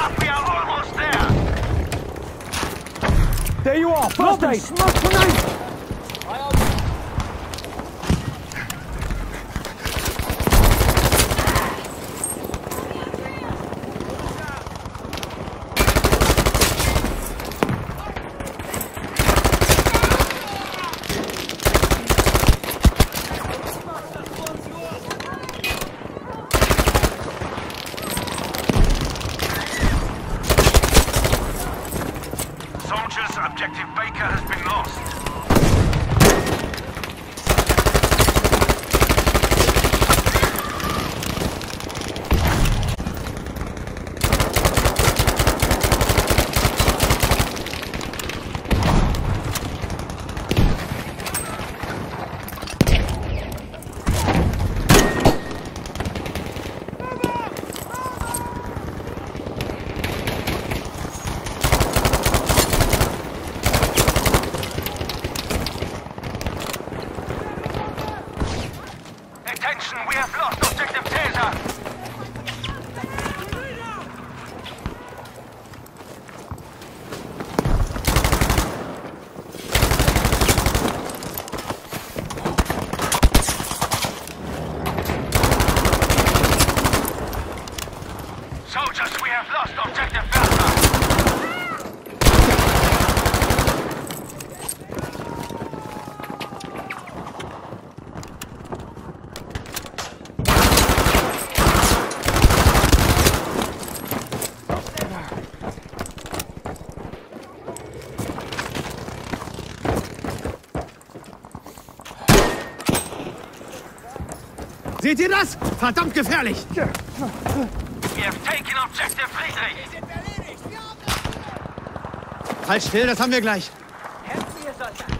We are almost there. There you are. First aid. Smoke grenade. Soldiers, objective Baker has been lost. Attention, we have lost objective Taser. Soldiers, we have lost objective Delta. Seht ihr das? Verdammt gefährlich! We have taken objective Friedrich. Halt still, das haben wir gleich. Helft mir, Soldat!